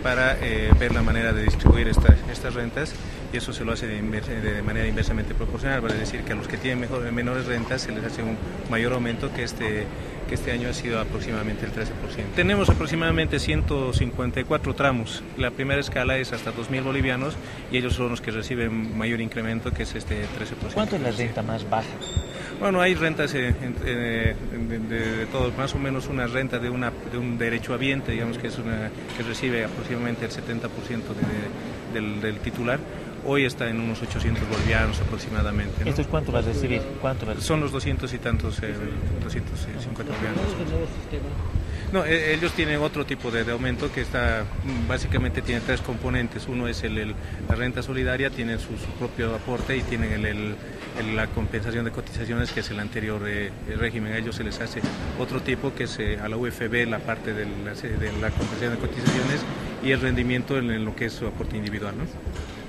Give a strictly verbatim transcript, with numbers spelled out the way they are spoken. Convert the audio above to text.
para eh, ver la manera de distribuir esta, estas rentas, y eso se lo hace de, inversa, de manera inversamente proporcional, vale decir que a los que tienen mejor, menores rentas se les hace un mayor aumento, que este, que este año ha sido aproximadamente el trece por ciento. Tenemos aproximadamente ciento cincuenta y cuatro tramos. La primera escala es hasta dos mil bolivianos y ellos son los que reciben mayor incremento, que es este trece por ciento. ¿Cuánto es la renta más baja? Bueno, hay rentas eh, eh, de, de, de todos, más o menos una renta de, una, de un derechohabiente, digamos que es una que recibe aproximadamente el setenta por ciento de, de, del, del titular. Hoy está en unos ochocientos bolivianos aproximadamente, ¿no? ¿Esto es cuánto va a recibir? ¿Cuánto va a recibir? Son los doscientos y tantos, eh, doscientos cincuenta bolivianos. No, eh, ellos tienen otro tipo de, de aumento que está, básicamente tiene tres componentes. Uno es el, el, la renta solidaria, tiene su, su propio aporte, y tienen el, el, el, la compensación de cotizaciones, que es el anterior eh, el régimen. A ellos se les hace otro tipo, que es eh, a la U F B, la parte de la, de la compensación de cotizaciones, y el rendimiento en, en lo que es su aporte individual, ¿no?